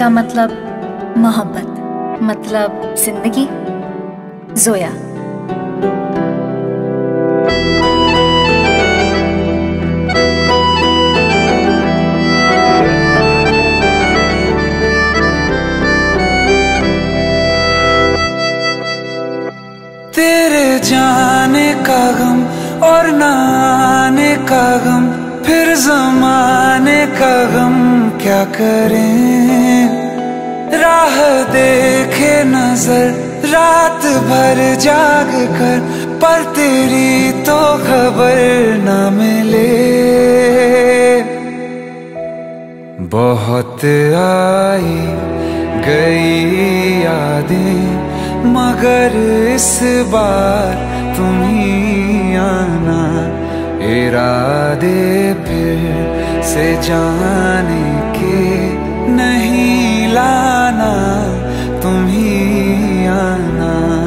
का मतलब मोहब्बत, मतलब जिंदगी। जोया। तेरे जाने का गम और ना आने का गम, फिर ज़माने का गम क्या करें। राह देखे नजर रात भर जाग कर, पर तेरी तो खबर ना मिले। बहुत आई गई यादें, मगर इस बार तुम ही आना। इरादे फिर से जाने के नहीं लाना, तुम ही आना।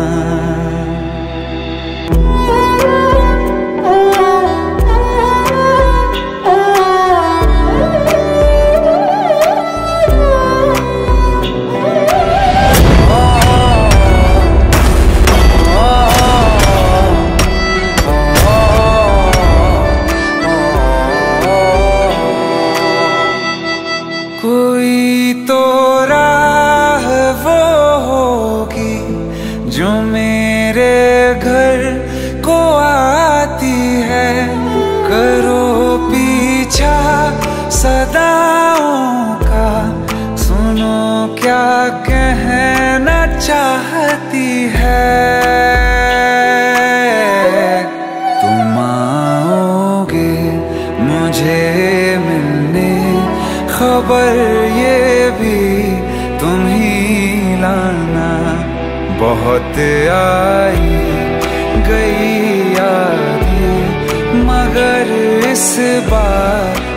कोई तो राह वो होगी जो मेरे घर को आती है। करो पीछा सदाओं का, सुनो क्या कहना चाहती है। तुम आओगे मुझे मिलने, खबर ये भी तुम ही लाना। बहुत आई गई यादें, मगर इस बार